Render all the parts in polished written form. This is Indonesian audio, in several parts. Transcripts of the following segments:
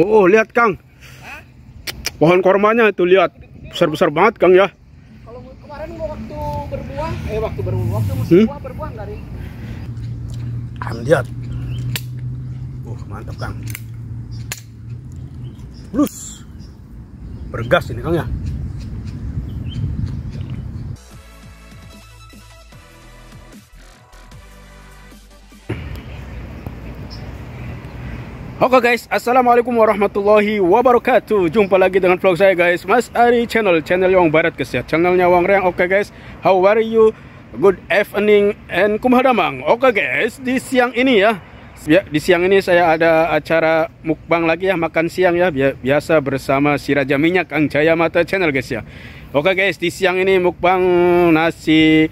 Oh, lihat Kang. Pohon kormanya itu lihat. Besar-besar banget Kang ya. Kalau kemarin waktu berbuah, waktu musim buah berbuah enggak nih? Lihat. Mantap Kang. Blus. Bergas ini Kang ya. Oke guys, assalamualaikum warahmatullahi wabarakatuh. Jumpa lagi dengan vlog saya guys, Mas Ari channel yang barat guys ya. Channelnya Wang Reng. Oke guys, how are you? Good evening and kumhadamang. Oke guys, di siang ini ya, di siang ini saya ada acara mukbang lagi ya, makan siang ya, biasa bersama si Raja Minyak Kang Jaya Mata channel guys ya. Oke guys, di siang ini mukbang nasi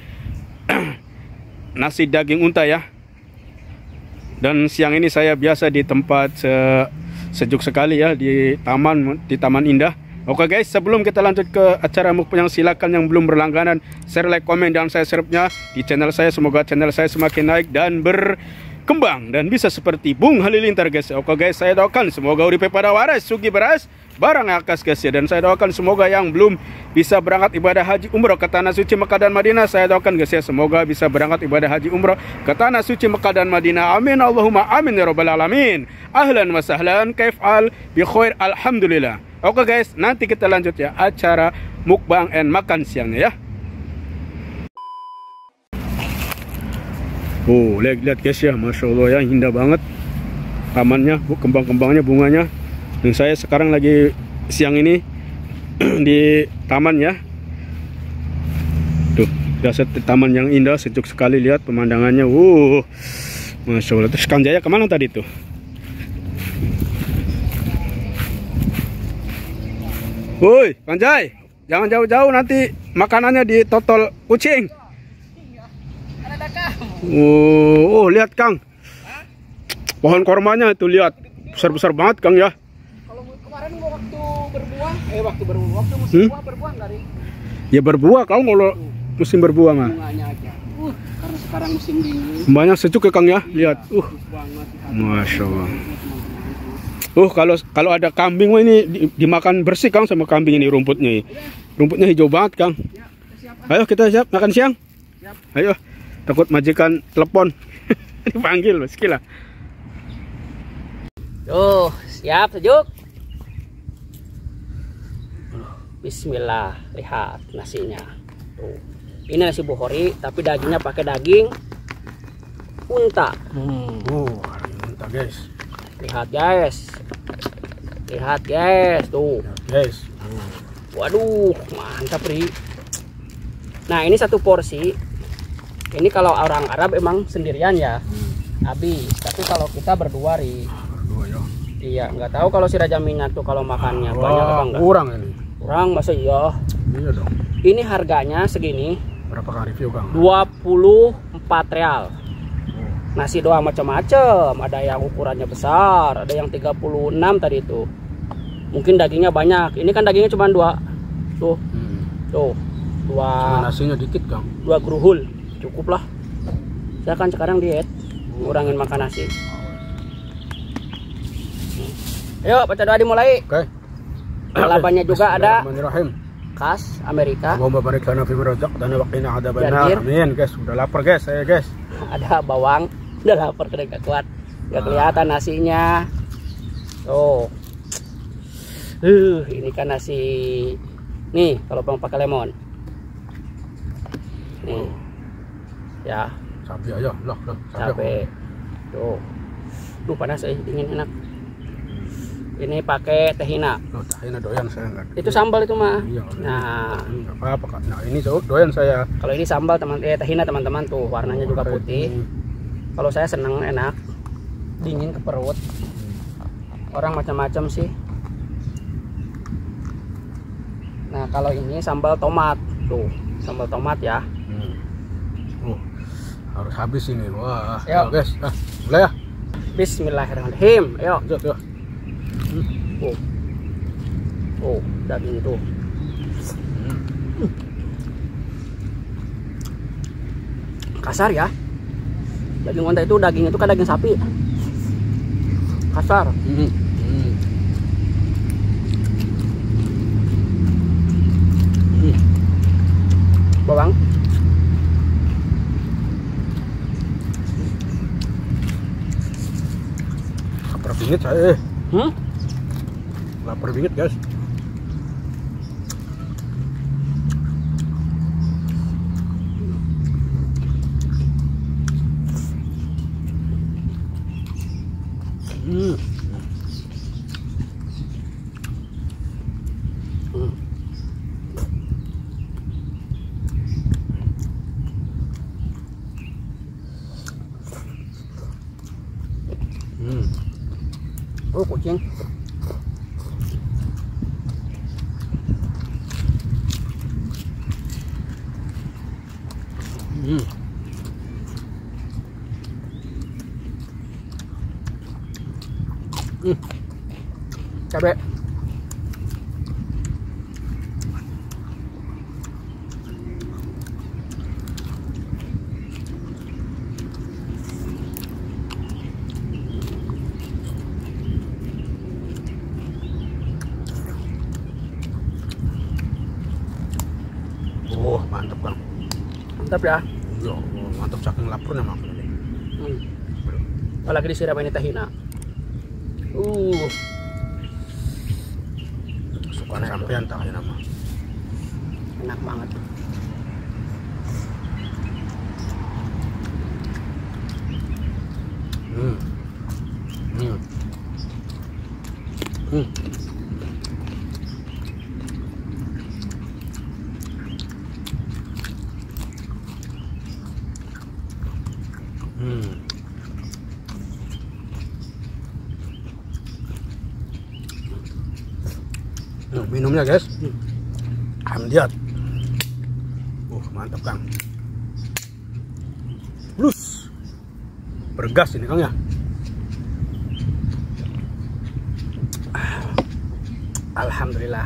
nasi daging unta ya. Dan siang ini saya biasa di tempat sejuk sekali ya, di Taman Indah. Oke guys, sebelum kita lanjut ke acara mukbang, silakan yang belum berlangganan share, like, komen, dan subscribe-nya di channel saya. Semoga channel saya semakin naik dan berkembang dan bisa seperti Bung Halilintar guys. Oke guys, saya doakan semoga uripe pada waras, sugi beras, barang akas guys ya. Dan saya doakan semoga yang belum bisa berangkat ibadah haji umroh ke tanah suci Mekah dan Madinah, saya doakan guys ya, semoga bisa berangkat ibadah haji umroh ke tanah suci Mekah dan Madinah. Amin Allahumma amin ya rabbal alamin. Ahlan wa sahlan, kaifal bi khair, alhamdulillah. Oke guys, nanti kita lanjut ya acara mukbang and makan siangnya ya. Oh, lihat guys ya, masya Allah ya, indah banget tamannya, kembang-kembangnya, bunganya. Dan saya sekarang lagi siang ini di taman ya. Tuh, dasar taman yang indah, sejuk sekali, lihat pemandangannya. Masya Allah. Terus Kang Jaya kemana tadi tuh? Woi, Kang Jaya, jangan jauh-jauh, nanti makanannya ditotol kucing. Oh, lihat Kang. Pohon kormanya itu lihat, besar-besar banget Kang ya. Kemarin waktu berbuah, waktu musim buah berbuah enggak nih? Ya berbuah kalau musim berbuah mah. Bunganya aja. Karena sekarang musim dingin. Banyak sejuk ya Kang ya, lihat. Masya Allah. Kalau ada kambing mah ini dimakan bersih Kang sama kambing ini rumputnya. Rumputnya hijau banget Kang. Ayo kita siap makan siang. Ayo. Takut majikan telepon. Dipanggil meski lah. Tuh, siap sejuk. Bismillah, lihat nasinya. Tuh. Ini nasi bukhori, tapi dagingnya pakai daging unta. Unta guys. Lihat guys. Lihat guys, tuh. Guys. Waduh, mantap Ri. Nah, ini satu porsi. Ini kalau orang Arab emang sendirian ya, habis. Tapi kalau kita berdua Ri. Berdua ya. Iya, nggak tahu kalau si Raja Minyak tuh kalau makannya banyak apa enggak? Kurang ini. Kurang masa iya? Iya dong. Ini harganya segini. Berapa kali review Kang? 24 real. Nasi doang macam-macam. Ada yang ukurannya besar, ada yang 36 tadi itu. Mungkin dagingnya banyak. Ini kan dagingnya cuma 2. Tuh. Tuh. 2. Cuma nasinya dikit Kang. 2 geruhul. Cukup lah. Saya kan sekarang diet. Kurangin makan nasi. Ayo baca doa dimulai. Oke. Lalapannya juga ada Bismillahirrahmanirrahim. khas Amerika. Allahumma barik lana fi ma razaqtana wa qina adzabannar. Amin guys, udah lapar guys saya guys. Ada bawang, udah lapar kena gak kuat. Gak kelihatan nasinya. Tuh. Ini kan nasi. Nih, kalau bang pakai lemon. Nih. Ya. Cabai aja, loh. Cabai. Tuh. Duh panas dingin enak. Ini pakai tehina. Oh, tehina doyan saya enggak. Itu sambal itu mah. Iya, nah, enggak apa-apa Kak. Nah, ini doyan saya. Kalau ini sambal tehina teman-teman tuh, warnanya juga putih. Kalau saya seneng enak. Dingin ke perut. Orang macam-macam sih. Nah, kalau ini sambal tomat. Tuh, sambal tomat ya. Harus habis ini. Wah, yuk guys. Mulai ya. Bismillahirrahmanirrahim. Ayo. Lanjut. Daging itu. Kasar ya. Daging unta itu daging itu kan daging sapi. Kasar. Bingit saya. Hmm? Lapar bingit guys. Hmm. Oh, kucing. Cabai. Oh, mantap Kang. Mantap ya. Yo, mantap saking laparnya Mak. Apalagi disiram ini tahina. Sukaan sampean tak ya nama. Enak banget. Minumnya guys. Hamdiat. Mantap Kang. Plus. Bergas ini Kang ya. Alhamdulillah.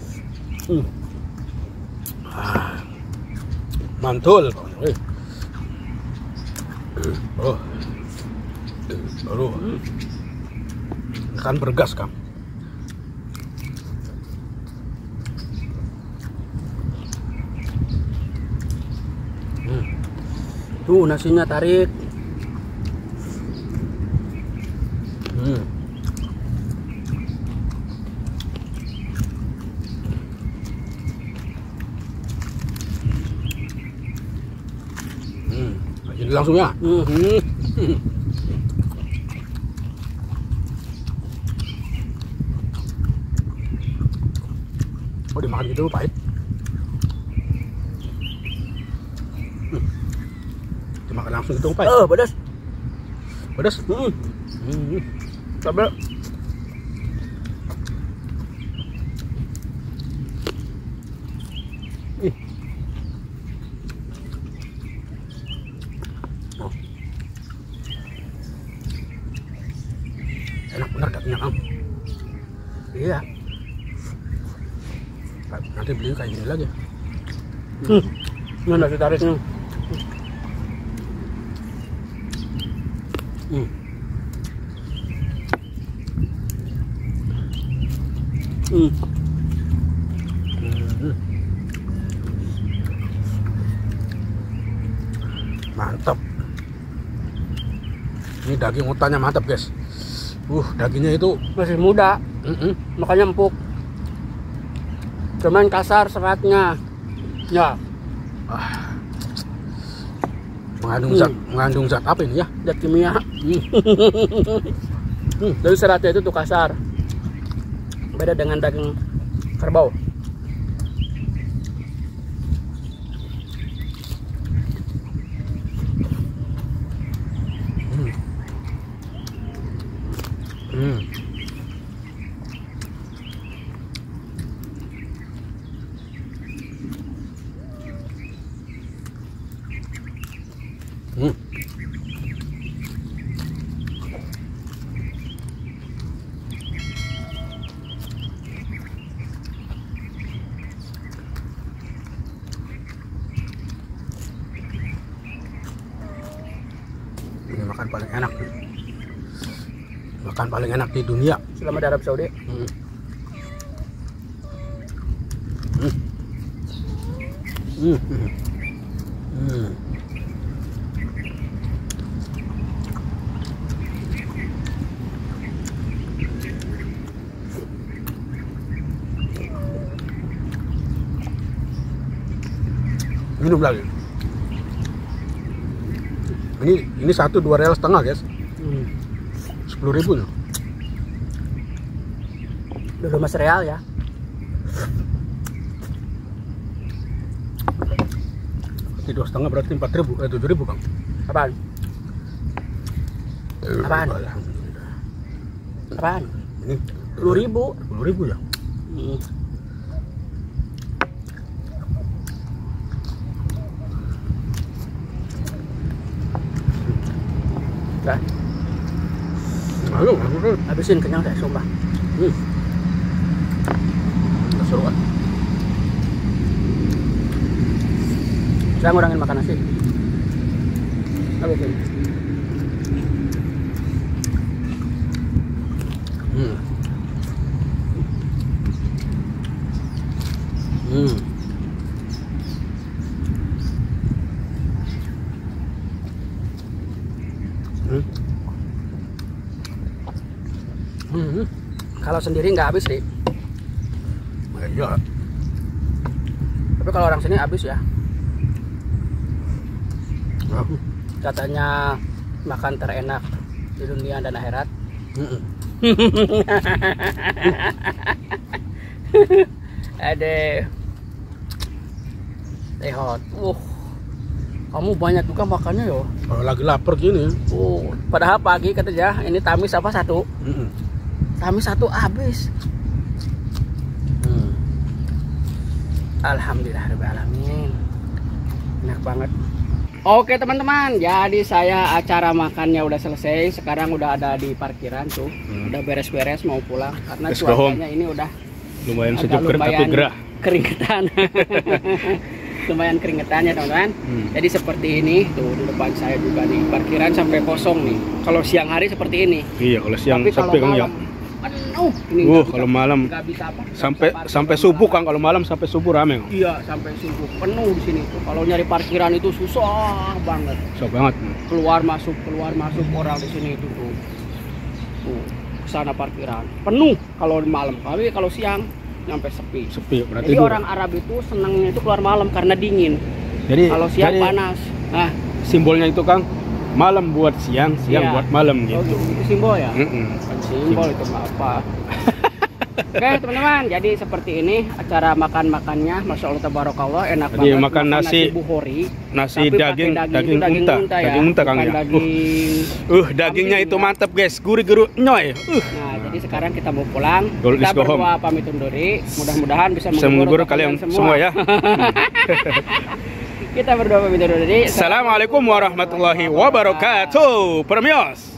Mantul. Baru. Kan bergas Kang. Tuh nasinya tarik. Jadi langsung ya. Oh, dimakan gitu pahit. Dimakan langsung gitu pahit. Pedas. Pedas. Cabai. Enak benar dagingnya Kang. Iya. Nanti beli kayak gini lagi. Ini nasi tariknya. Mantap. Ini daging utannya mantap guys. Dagingnya itu Masih muda, makanya empuk. Cuman kasar seratnya. Ya, mengandung zat apa ini ya? zat kimia. Jadi seratnya itu tuh kasar. Beda dengan daging kerbau. Ini makan paling enak. Makan paling enak di dunia. Selama di Arab Saudi. Minum lagi. Ini satu 2 real setengah guys. 10.000 nih. Dulu mas real ya. Ini 2,5 berarti 4.000, 7.000 Kang. Apaan? Apaan? Alhamdulillah. Apaan? Ini 10.000. 10.000 ya. Dah. Ayo, Habisin, kenyang deh, sumpah. seru kan? Saya ngurangin makan nasi. Habisin. Kalau sendiri nggak habis sih. Iya. Tapi kalau orang sini habis ya. Katanya makan terenak di dunia dan akhirat. Ada tehot. Kamu banyak juga makannya yo. Kalau lagi lapar gini. Padahal pagi katanya ini tamis apa satu? Tamis satu habis. Alhamdulillahirrahmanirrahim. Enak banget. Oke teman-teman, jadi saya acara makannya udah selesai. Sekarang udah ada di parkiran tuh. Udah beres-beres mau pulang karena cuacanya ini udah lumayan sejuk tapi gerah. Keringetan. Lumayan keringetan ya teman-teman. Jadi seperti ini tuh di depan saya juga di parkiran sampai kosong nih. Kalau siang hari seperti ini. Iya, kalau siang sampai Kang ya. Penuh. Ini Kalau malam nggak bisa apa? sampai subuh Kang, kalau malam sampai subuh rame. Iya, sampai subuh penuh di sini tuh. Kalau nyari parkiran itu susah banget. Susah banget. Keluar masuk orang di sini itu tuh. Tuh, sana parkiran penuh kalau malam. Tapi kalau siang sampai sepi. Berarti jadi orang Arab itu senangnya itu keluar malam karena dingin. Jadi kalau siang panas. Nah, simbolnya itu Kang, malam buat siang, siang buat malam gitu. Itu simbol ya? Simbol itu apa? Oke teman-teman, jadi seperti ini acara makan-makannya, masya Allah tabarakallah, enak jadi banget. makan nasi buhori, nasi daging unta ya. Daging unta Kang ya. Dagingnya itu mantap guys, gurih-gurih nyoy. Nah, jadi sekarang kita mau pulang. Kita berdua pamit undur diri. Mudah-mudahan bisa menghibur kalian semua ya. Kita berdua pamit undur diri. Assalamualaikum warahmatullahi wabarakatuh. Permios.